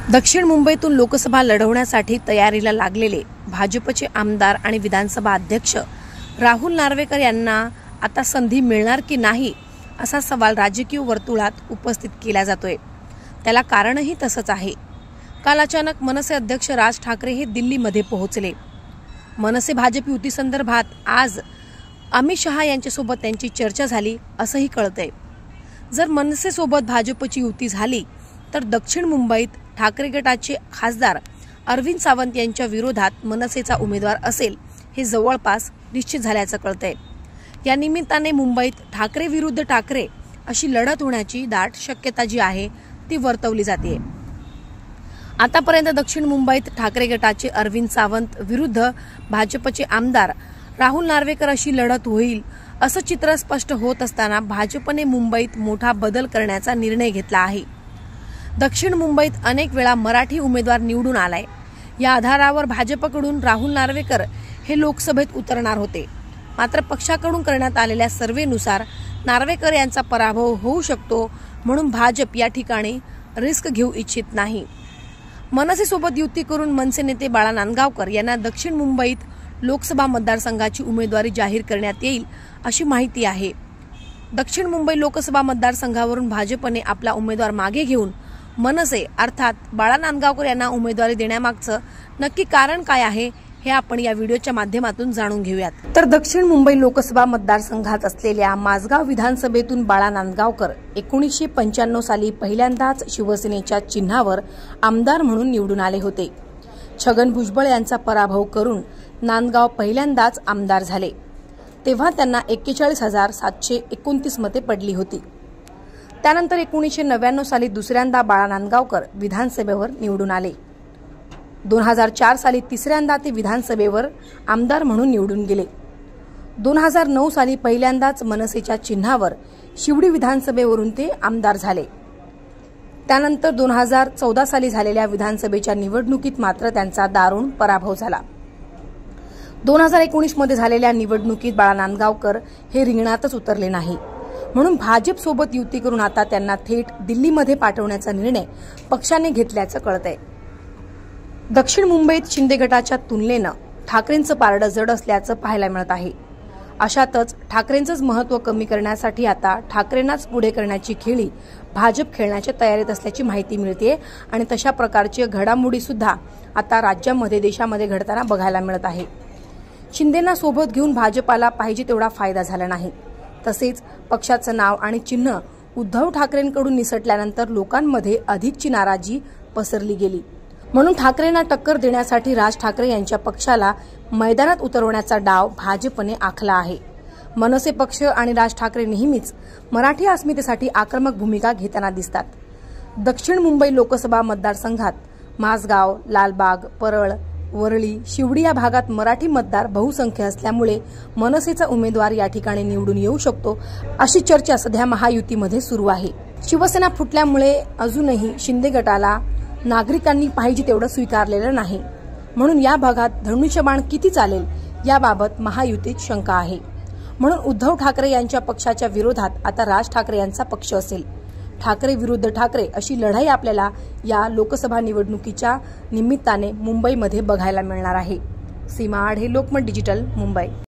दक्षिण मुंबईतून लोकसभा लढवण्यासाठी तयारीला लागलेले भाजपचे आमदार आणि विधानसभा अध्यक्ष राहुल नार्वेकर यांना आता संधी मिळणार की नाही असा सवाल राजकीय वर्तुळात उपस्थित केला जातोय। त्याला कारणही तसंच आहे। काल अचानक मनसे अध्यक्ष राज ठाकरे हे दिल्लीमध्ये पोहोचले। मनसे भाजप युती संदर्भात आज अमित शहा यांच्यासोबत त्यांची चर्चा झाली असंही कळतंय। जर मनसे सोबत भाजपची युती झाली तर दक्षिण मुंबईत ठाकरे गटाचे खासदार अरविंद सावंत यांच्या विरोधात मनसेचा उमेदवार असेल हे जवळपास निश्चित झाल्याचं कळतंय। या निमित्ताने मुंबईत ठाकरे विरुद्ध ठाकरे अशी लढत होण्याची दाट शक्यता जी आहे ती वर्तवली जाते। आतापर्यंत दक्षिण मुंबईत ठाकरे गटाचे अरविंद सावंत विरुद्ध भाजपचे आमदार राहुल नार्वेकर अशी लढत होईल असं चित्र स्पष्ट होत असताना भाजपने मुंबईत मोठा बदल करण्याचा निर्णय घेतला आहे। दक्षिण मुंबईत अनेक वेळा मराठी उमेदवार निवडून आलाय। या आधारावर भाजपकडून राहुल नार्वेकर हे लोकसभेत उतरणार होते। मात्र पक्षाकडून करण्यात आलेल्या सर्व्हेनुसार नार्वेकर यांचा पराभव होऊ शकतो, म्हणून भाजप या ठिकाणी रिस्क घेऊ इच्छित नाही। मनसेसोबत युती करून मनसे नेते बाळा नांदगावकर यांना दक्षिण मुंबईत लोकसभा मतदारसंघाची उमेदवारी जाहीर करण्यात येईल अशी माहिती आहे। दक्षिण मुंबई लोकसभा मतदारसंघावरून भाजपने आपला उमेदवार मागे घेऊन मनसे अर्थात बाळा नांदगावकर यांना उमेदवारी देण्यामागचं नक्की कारण काय आहे हे आपण या व्हिडिओच्या माध्यमातून जाणून घेऊयात। तर दक्षिण मुंबई लोकसभा मतदारसंघात असलेल्या माझगाव विधानसभेतून बाळा नांदगावकर 1995 साली पहिल्यांदाच शिवसेनेच्या चिन्हावर आमदार म्हणून निवडून आले होते। छगन भुजबळ यांचा पराभव करून नांदगाव पहिल्यांदाच आमदार झाले, तेव्हा त्यांना 41,729 मते पडली होती। त्यानंतर 1999 साली दुसऱ्यांदा बाळा नांदगावकर विधानसभेवर निवडून आले। 2004 साली तिसऱ्यांदा ते विधानसभेवर आमदार म्हणून निवडून गेले। 2009 साली पहिल्यांदाच मनसेच्या चिन्हावर शिवडी विधानसभेवरून ते आमदार झाले। त्यानंतर 2014 साली झालेल्या विधानसभेच्या निवडणुकीत मात्र त्यांचा दारुण पराभव झाला। 2019 मध्ये झालेल्या निवडणुकीत बाळा नांदगावकर हे रिंगणातच उतरले नाही, म्हणून भाजप सोबत युती करून आता त्यांना थेट दिल्लीमध्ये पाठवण्याचा निर्णय पक्षाने घेतल्याचं कळतंय। दक्षिण मुंबईत शिंदे गटाच्या तुलनेनं ठाकरेंचं पारडं जड असल्याचं पाहायला मिळत आहे। अशातच ठाकरेंचंच महत्त्व कमी करण्यासाठी आता ठाकरेंनाच पुढे करण्याची खेळी भाजप खेळण्याच्या तयारीत असल्याची माहिती मिळते आणि तशा प्रकारची घडामोडी सुद्धा आता राज्यामध्ये देशामध्ये घडताना बघायला मिळत आहे। शिंदेना सोबत घेऊन भाजपाला पाहिजे तेवढा फायदा झाला नाही। तसेच पक्षाचं नाव आणि चिन्ह उद्धव ठाकरेंकडून निसटल्यानंतर लोकांमध्ये अधिकची नाराजी पसरली गेली, म्हणून ठाकरेंना टक्कर देण्यासाठी राज ठाकरे यांच्या पक्षाला मैदानात उतरवण्याचा डाव भाजपने आखला आहे। मनसे पक्ष आणि राज ठाकरे नेहमीच मराठी अस्मितेसाठी आक्रमक भूमिका घेताना दिसतात। दक्षिण मुंबई लोकसभा मतदारसंघात माझगाव, लालबाग, परळ, वरळी, शिवडी या भागात मराठी मतदार बहुसंख्य असल्यामुळे मनसेचा उमेदवार या ठिकाणी निवडून येऊ शकतो अशी चर्चा सध्या महायुतीमध्ये सुरू आहे। शिवसेना फुटल्यामुळे अजूनही शिंदे गटाला नागरिकांनी पाहिजे तेवढं स्वीकारलेलं नाही, म्हणून या भागात धनुष्यबाण किती चालेल याबाबत महायुतीत शंका आहे। म्हणून उद्धव ठाकरे यांच्या पक्षाच्या विरोधात आता राज ठाकरे यांचा पक्ष असेल। ठाकरे विरुद्ध ठाकरे अशी लढाई आपल्याला या लोकसभा निवडणुकीच्या निमित्ताने मुंबईमध्ये बघायला मिळणार आहे। सीमा आढे, लोकमत डिजिटल, मुंबई।